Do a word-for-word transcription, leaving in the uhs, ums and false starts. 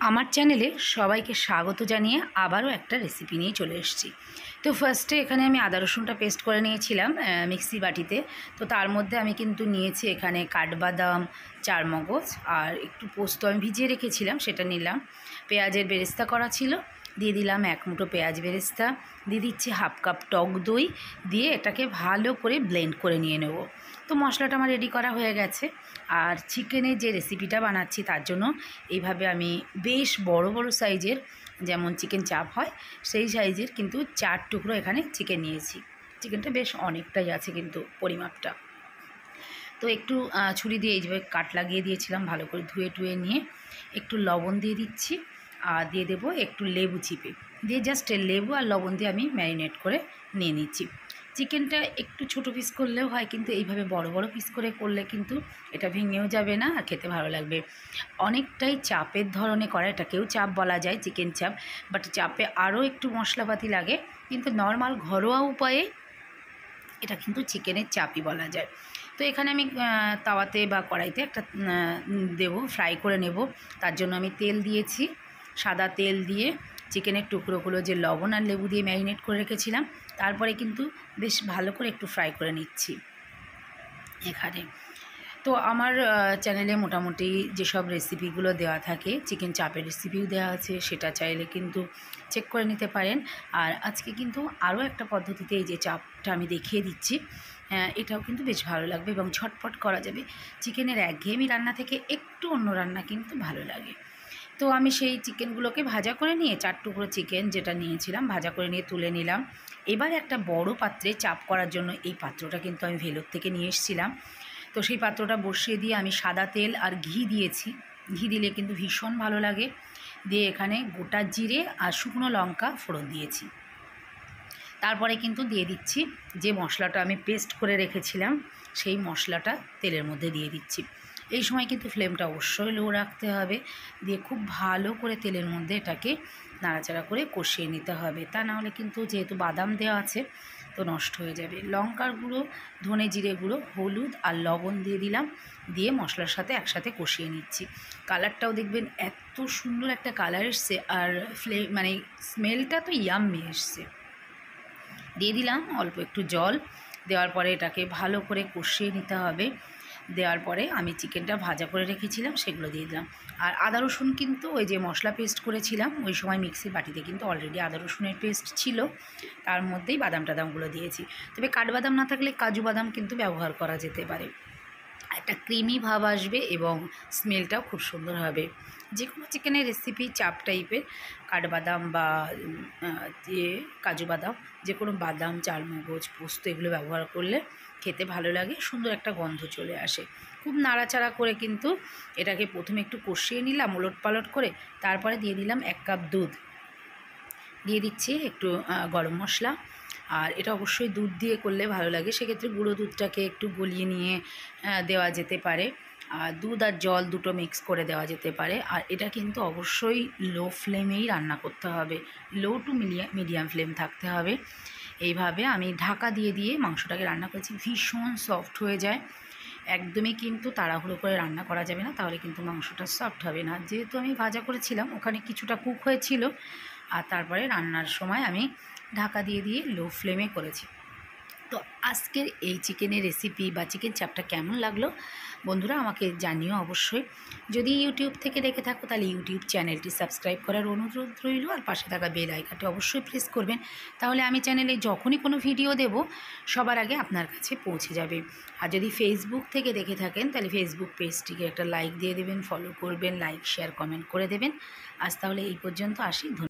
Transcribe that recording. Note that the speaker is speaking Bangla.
আমার চ্যানেলে সবাইকে স্বাগত জানিয়ে আবারও একটা রেসিপি নিয়ে চলে এসেছি। তো ফার্স্টে এখানে আমি আদা রসুনটা পেস্ট করে নিয়েছিলাম মিক্সি বাটিতে। তো তার মধ্যে আমি কিন্তু নিয়েছি এখানে কাঠবাদাম, চারমগজ আর একটু পোস্ত আমি ভিজিয়ে রেখেছিলাম, সেটা নিলাম। পেঁয়াজের বেরেস্তা করা ছিল, দিয়ে দিলাম এক মুঠো পেঁয়াজ বেরেস্তা, দিয়ে দিচ্ছি হাফ কাপ টক দই, দিয়ে এটাকে ভালো করে ব্লেন্ড করে নিয়ে নেব। তো মশলাটা আমার রেডি করা হয়ে গেছে। আর চিকেনের যে রেসিপিটা বানাচ্ছি তার জন্য এইভাবে আমি বেশ বড় বড় সাইজের, যেমন চিকেন চাপ হয় সেই সাইজের কিন্তু চার টুকরো এখানে চিকেন নিয়েছি। চিকেনটা বেশ অনেকটাই আছে কিন্তু পরিমাপটা। তো একটু ছুরি দিয়ে এইভাবে কাট লাগিয়ে দিয়েছিলাম, ভালো করে ধুয়ে টুয়ে নিয়ে একটু লবণ দিয়ে দিচ্ছি আর দিয়ে দেবো একটু লেবু চিপে দিয়ে, জাস্ট লেবু আর লবণ দিয়ে আমি ম্যারিনেট করে নিয়ে নিচ্ছি। চিকেনটা একটু ছোটো পিস করলেও হয়, কিন্তু এইভাবে বড় বড় পিস করে করলে কিন্তু এটা ভেঙেও যাবে না আর খেতে ভালো লাগবে। অনেকটাই চাপের ধরনে করা, এটাকেও চাপ বলা যায়, চিকেন চাপ, বাট চাপে আরও একটু মশলাপাতি লাগে, কিন্তু নর্মাল ঘরোয়া উপায়ে এটা কিন্তু চিকেনের চাপই বলা যায়। তো এখানে আমি তাওয়াতে বা কড়াইতে একটা দেবো, ফ্রাই করে নেব। তার জন্য আমি তেল দিয়েছি, সাদা তেল দিয়ে চিকেনের টুকরোগুলো যে লবণ আর লেবু দিয়ে ম্যারিনেট করে রেখেছিলাম, তারপরে কিন্তু বেশ ভালো করে একটু ফ্রাই করে নিচ্ছি এখানে। তো আমার চ্যানেলে মোটামুটি যেসব রেসিপিগুলো দেওয়া থাকে, চিকেন চাপের রেসিপিও দেওয়া আছে, সেটা চাইলে কিন্তু চেক করে নিতে পারেন। আর আজকে কিন্তু আরও একটা পদ্ধতিতে এই যে চাপটা আমি দেখিয়ে দিচ্ছি, এটাও কিন্তু বেশ ভালো লাগবে এবং ঝটপট করা যাবে। চিকেনের একঘেয়েমি রান্না থেকে একটু অন্য রান্না কিন্তু ভালো লাগে। তো আমি সেই চিকেনগুলোকে ভাজা করে নিয়ে, চার টুকরো চিকেন যেটা নিয়েছিলাম ভাজা করে নিয়ে তুলে নিলাম। এবার একটা বড় পাত্রে চাপ করার জন্য, এই পাত্রটা কিন্তু আমি ভেলোর থেকে নিয়ে এসেছিলাম, তো সেই পাত্রটা বসিয়ে দিয়ে আমি সাদা তেল আর ঘি দিয়েছি। ঘি দিলে কিন্তু ভীষণ ভালো লাগে। দিয়ে এখানে গোটা জিরে আর শুকনো লঙ্কা ফোড়ন দিয়েছি। তারপরে কিন্তু দিয়ে দিচ্ছি যে মশলাটা আমি পেস্ট করে রেখেছিলাম, সেই মশলাটা তেলের মধ্যে দিয়ে দিচ্ছি। এই সময় কিন্তু ফ্লেমটা অবশ্যই লো রাখতে হবে, দিয়ে খুব ভালো করে তেলের মধ্যে এটাকে নাড়াচাড়া করে কষিয়ে নিতে হবে, তা নাহলে কিন্তু যেহেতু বাদাম দেওয়া আছে তো নষ্ট হয়ে যাবে। লঙ্কার গুঁড়ো, ধনে জিরে গুঁড়ো, হলুদ আর লবণ দিয়ে দিলাম, দিয়ে মশলার সাথে একসাথে কষিয়ে নিচ্ছি। কালারটাও দেখবেন এত সুন্দর একটা কালার এসছে, আর ফ্লে মানে স্মেলটা তো ইয়াম্মি এসছে। দিয়ে দিলাম অল্প একটু জল, দেওয়ার পরে এটাকে ভালো করে কষিয়ে নিতে হবে। দেওয়ার পরে আমি চিকেনটা ভাজা করে রেখেছিলাম সেগুলো দিয়ে দিলাম। আর আদা রসুন কিন্তু ওই যে মশলা পেস্ট করেছিলাম ওই সময় মিক্সি বাটিতে কিন্তু অলরেডি আদা রসুনের পেস্ট ছিল, তার মধ্যেই বাদাম টাদামগুলো দিয়েছি। তবে কাঠবাদাম না থাকলে কাজু বাদাম কিন্তু ব্যবহার করা যেতে পারে, একটা ক্রিমি ভাব আসবে এবং স্মেলটাও খুব সুন্দর হবে। যে কোনো চিকেনের রেসিপি চাপ টাইপের কাঠবাদাম বা যে কাজু বাদাম, যে কোনো বাদাম, চারমগজ, পোস্ত এগুলো ব্যবহার করলে খেতে ভালো লাগে, সুন্দর একটা গন্ধ চলে আসে। খুব নাড়াচাড়া করে কিন্তু এটাকে প্রথমে একটু কষিয়ে নিলাম ওলট পালট করে, তারপরে দিয়ে দিলাম এক কাপ দুধ, দিয়ে দিচ্ছি একটু গরম মশলা। আর এটা অবশ্যই দুধ দিয়ে করলে ভালো লাগে, সেক্ষেত্রে গুঁড়ো দুধটাকে একটু গলিয়ে নিয়ে দেওয়া যেতে পারে, আর দুধ আর জল দুটো মিক্স করে দেওয়া যেতে পারে। আর এটা কিন্তু অবশ্যই লো ফ্লেমেই রান্না করতে হবে, low to medium medium flame থাকতে হবে। এইভাবে আমি ঢাকা দিয়ে দিয়ে মাংসটাকে রান্না করেছি, ভীষণ সফট হয়ে যায়। একদমই কিন্তু তাড়াহুড়ো করে রান্না করা যাবে না, তাহলে কিন্তু মাংসটা সফট হবে না। যেহেতু আমি ভাজা করেছিলাম ওখানে কিছুটা কুক হয়েছিল, আর তারপরে রান্নার সময় আমি ঢাকা দিয়ে দিয়ে লো ফ্লেমে করেছি। তো আজকের এই চিকেনের রেসিপি বা চিকেন চাপটা কেমন লাগলো বন্ধুরা আমাকে জানিও অবশ্যই। যদি ইউটিউব থেকে দেখে থাকো তাহলে ইউটিউব চ্যানেলটি সাবস্ক্রাইব করার অনুরোধ রইল, আর পাশে থাকা বেল আইকনটি অবশ্যই প্রেস করবেন, তাহলে আমি চ্যানেলে যখনই কোনো ভিডিও দেব সবার আগে আপনার কাছে পৌঁছে যাবে। আর যদি ফেসবুক থেকে দেখে থাকেন তাহলে ফেসবুক পেজটিকে একটা লাইক দিয়ে দেবেন, ফলো করবেন, লাইক শেয়ার কমেন্ট করে দেবেন। আজ তাহলে এই পর্যন্ত আসি।